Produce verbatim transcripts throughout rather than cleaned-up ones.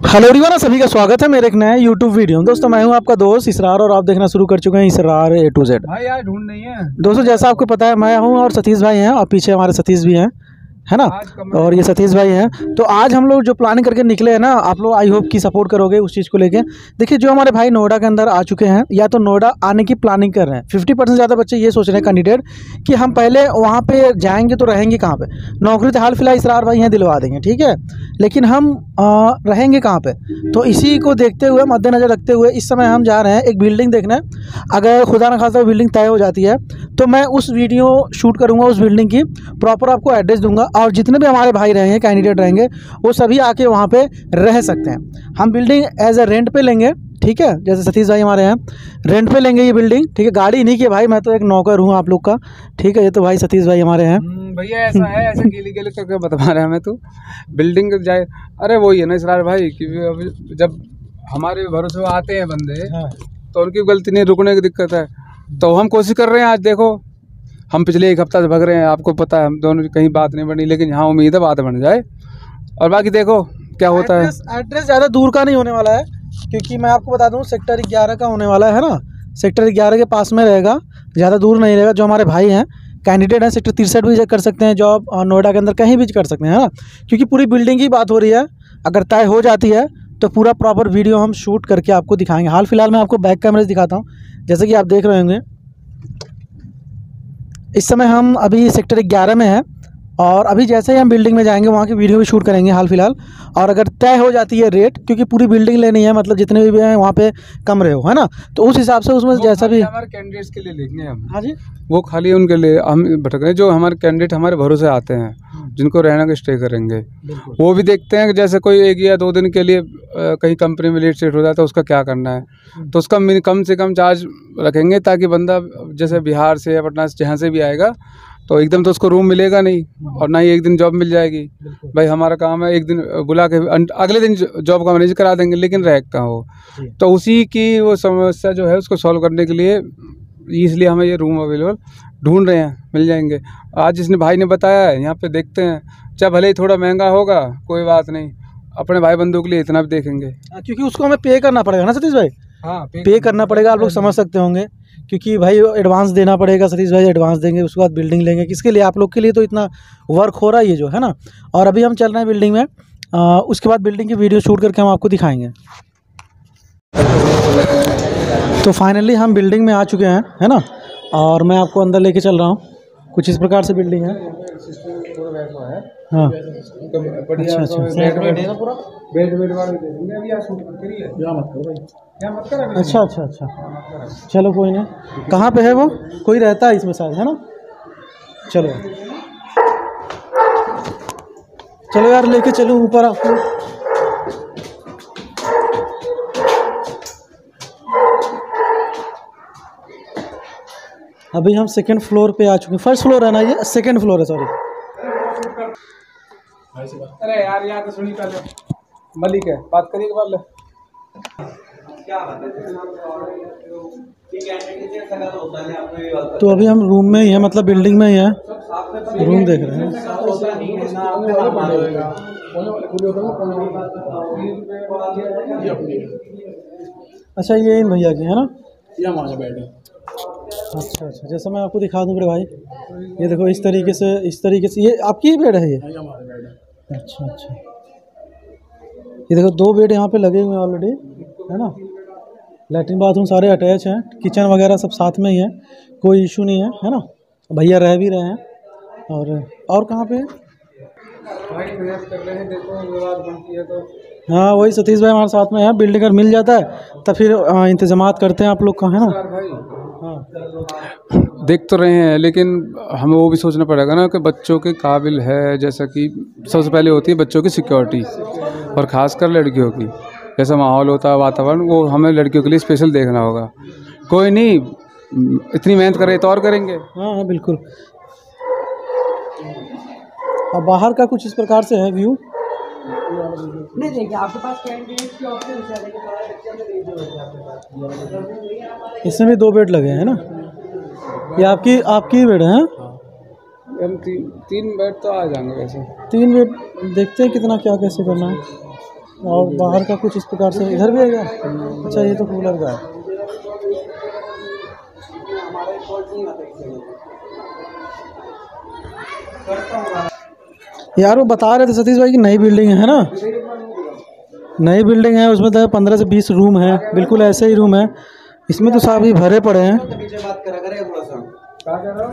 Hello everyone, सभी का स्वागत है मेरे एक नए यूट्यूब वीडियो में। दोस्तों मैं हूं आपका दोस्त इसरार और आप देखना शुरू कर चुके हैं इसरार ए टू जेड। भाई यार ढूंढ नहीं है दोस्तों जैसा आपको पता है मैं हूं और सतीश भाई हैं और पीछे हमारे सतीश भी हैं, है ना, और ये सतीश भाई हैं। तो आज हम लोग जो प्लानिंग करके निकले हैं ना, आप लोग आई होप की सपोर्ट करोगे उस चीज़ को लेके। देखिए जो हमारे भाई नोएडा के अंदर आ चुके हैं या तो नोएडा आने की प्लानिंग कर रहे हैं, फिफ्टी परसेंट ज़्यादा बच्चे ये सोच रहे हैं कैंडिडेट कि हम पहले वहाँ पे जाएंगे तो रहेंगे कहाँ पे। नौकरी तो हाल फिलहाल इसरार भाई हैं दिलवा देंगे, ठीक है, लेकिन हम आ, रहेंगे कहाँ पे। तो इसी को देखते हुए मद्देनज़र रखते हुए इस समय हम जा रहे हैं एक बिल्डिंग देखने। अगर खुदा न खास्ता बिल्डिंग तय हो जाती है तो मैं उस वीडियो शूट करूँगा, उस बिल्डिंग की प्रॉपर आपको एड्रेस दूंगा और जितने भी हमारे भाई रहेंगे कैंडिडेट रहेंगे वो सभी आके वहाँ पे रह सकते हैं। हम बिल्डिंग एज ए रेंट पे लेंगे, ठीक है, जैसे सतीश भाई हमारे हैं रेंट पे लेंगे ये बिल्डिंग, ठीक है। गाड़ी नहीं की भाई, मैं तो एक नौकर हूँ आप लोग का, ठीक है। ये तो भाई सतीश भाई हमारे हैं। भैया ऐसा है, ऐसे गेली गेली करके बता रहे हमें, तो बिल्डिंग जाए। अरे वही है ना इसरार भाई कि जब हमारे भरोसे आते हैं बंदे, हाँ, तो उनकी गलती नहीं, रुकने की दिक्कत है। तो हम कोशिश कर रहे हैं। आज देखो हम पिछले एक हफ्ता से भग रहे हैं, आपको पता है हम दोनों की कहीं बात नहीं बनी, लेकिन यहाँ उम्मीद है बात बन जाए। और बाकी देखो क्या होता है। एड्रेस ज़्यादा दूर का नहीं होने वाला है, क्योंकि मैं आपको बता दूं सेक्टर ग्यारह का होने वाला है ना। सेक्टर ग्यारह के पास में रहेगा, ज़्यादा दूर नहीं रहेगा। जो हमारे भाई हैं कैंडिडेट हैं सेक्टर तिरसठ भी कर सकते हैं जॉब, और नोएडा के अंदर कहीं भी कर सकते हैं, है ना, क्योंकि पूरी बिल्डिंग की बात हो रही है। अगर तय हो जाती है तो पूरा प्रॉपर वीडियो हम शूट करके आपको दिखाएंगे। हाल फिलहाल मैं आपको बैक कैमरे से दिखाता हूँ, जैसे कि आप देख रहे होंगे इस समय हम अभी सेक्टर ग्यारह में हैं और अभी जैसे ही हम बिल्डिंग में जाएंगे वहाँ की वीडियो भी शूट करेंगे हाल फिलहाल। और अगर तय हो जाती है रेट, क्योंकि पूरी बिल्डिंग लेनी है, मतलब जितने भी हैं वहाँ पे कमरे हो, है ना, तो उस हिसाब से उसमें जैसा भी हमारे कैंडिडेट्स के लिए लेंगे हम। हाँ जी, वो खाली उनके लिए हम भटक रहे हैं। जो हमारे कैंडिडेट हमारे भरोसे आते हैं, जिनको रहना का स्टे करेंगे, वो भी देखते हैं कि जैसे कोई एक या दो दिन के लिए कहीं कंपनी में लेट सेट हो जाता है, उसका क्या करना है, तो उसका कम से कम चार्ज रखेंगे, ताकि बंदा जैसे बिहार से या पटना से जहाँ से भी आएगा तो एकदम तो उसको रूम मिलेगा नहीं, और ना ही एक दिन जॉब मिल जाएगी। भाई हमारा काम है एक दिन बुला के अगले दिन जॉब का मैनेज करा देंगे, लेकिन रह का हो। तो उसी की वो समस्या जो है उसको सॉल्व करने के लिए इसलिए हमें ये रूम अवेलेबल ढूंढ रहे हैं, मिल जाएंगे। आज जिसने भाई ने बताया है यहाँ पे देखते हैं, चाहे भले ही थोड़ा महंगा होगा कोई बात नहीं, अपने भाई बंधु के लिए इतना भी देखेंगे, क्योंकि उसको हमें पे करना पड़ेगा ना सतीश भाई। हाँ, पे, पे करना पड़ेगा, आप लोग समझ सकते होंगे, क्योंकि भाई एडवांस देना पड़ेगा। सतीश भाई एडवांस देंगे, उसके बाद बिल्डिंग लेंगे, किसके लिए, आप लोग के लिए। तो इतना वर्क हो रहा है ये जो है ना। और अभी हम चल रहे हैं बिल्डिंग में, आ, उसके बाद बिल्डिंग की वीडियो शूट करके हम आपको दिखाएंगे। तो फाइनली हम बिल्डिंग में आ चुके हैं, है ना, और मैं आपको अंदर लेके चल रहा हूँ। कुछ इस प्रकार से बिल्डिंग है, हाँ, अच्छा अच्छा अच्छा अच्छा अच्छा, चलो कोई नहीं। कहाँ पे है वो, कोई रहता है इसमें शायद, है ना। चलो चलो यार लेके चलो ऊपर आपको। अभी हम सेकंड फ्लोर पे आ चुके हैं। फर्स्ट फ्लोर है ना ये, सेकंड फ्लोर है, सॉरी। अरे यार यार तो सुनी पहले मलिक है, बात करिए बात ले। तो अभी हम रूम में ही है, मतलब बिल्डिंग में ही है, रूम देख रहे हैं। अच्छा ये इन भैया की है ना, ये हमारा बेड है। अच्छा अच्छा, जैसा मैं आपको दिखा दूँ मेरे भाई, ये देखो इस तरीके से, इस तरीके से ये आपकी ही बेड है, ये हमारा बेड है। अच्छा अच्छा, ये देखो दो बेड यहाँ पे लगे हुए हैं ऑलरेडी, है ना। लैट्रिन बाथरूम सारे अटैच हैं, किचन वगैरह सब साथ में ही है, कोई इशू नहीं है, है ना। भैया रह भी रहे हैं। और और कहाँ पे है भाई कर रहे हैं, देखो विवाद बनती है तो। हाँ वही सतीश भाई हमारे साथ में है। बिल्डिंग अगर मिल जाता है तो फिर इंतजामात करते हैं आप लोग का, है ना। हाँ देख तो रहे हैं, लेकिन हमें वो भी सोचना पड़ेगा ना कि बच्चों के काबिल है। जैसा कि सबसे पहले होती है बच्चों की सिक्योरिटी, और ख़ासकर लड़कियों की। जैसा माहौल होता है, वातावरण, वो हमें लड़कियों के लिए स्पेशल देखना होगा। कोई नहीं, इतनी मेहनत कर रहे तो और करेंगे। हाँ हाँ बिल्कुल। और बाहर का कुछ इस प्रकार से है व्यू। नहीं देखिए आपके पास कैंडिडेट की ऑप्शन है, इसमें भी दो बेड लगे हैं ना। ये आपकी आपकी बेड है। हम ती, तीन बेड तो आ जाएंगे वैसे। तीन बेड देखते हैं कितना क्या कैसे करना है। और बाहर का कुछ इस प्रकार से इधर भी है क्या? अच्छा, ये तो कूलर का है। यार वो बता रहे थे सतीश भाई कि नई बिल्डिंग है ना, नई बिल्डिंग है, उसमें तो पंद्रह से बीस रूम है, बिल्कुल ऐसे ही रूम है। इसमें तो सभी भरे पड़े हैं। बात करा करेगा थोड़ा सा क्या कर रहा हूँ।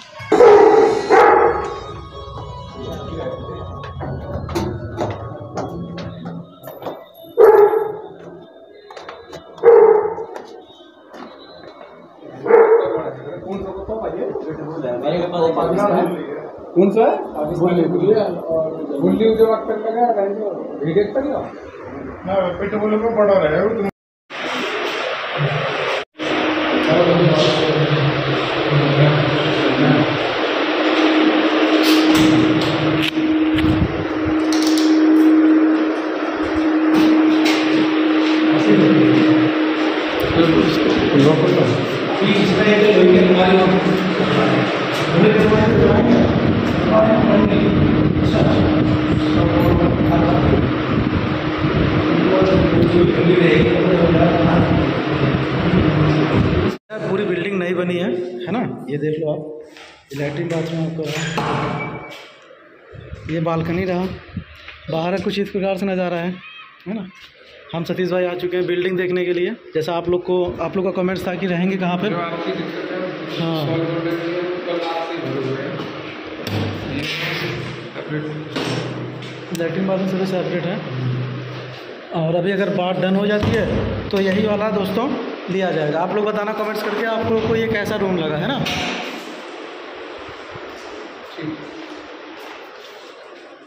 कौन सा है बुल्ली जो वक्त तक लगा वीडियो तक ना पेट बोले को बड़ा रहे। पूरी बिल्डिंग नई बनी है, है ना। ये देख लो आप, लैट्रिन बाथरूम आपको है, ये बालकनी रहा, बाहर कुछ इस प्रकार से नज़ारा है, है ना। हम सतीश भाई आ चुके हैं बिल्डिंग देखने के लिए। जैसा आप लोग को आप लोग का कमेंट्स था कि रहेंगे कहाँ पर। हाँ, लैट्रिन बाथरूम सभी सेपरेट है। और अभी अगर बात डन हो जाती है तो यही वाला दोस्तों लिया जाएगा। आप लोग बताना कमेंट्स करके आप लोग को ये कैसा रूम लगा, है ना। ठीक।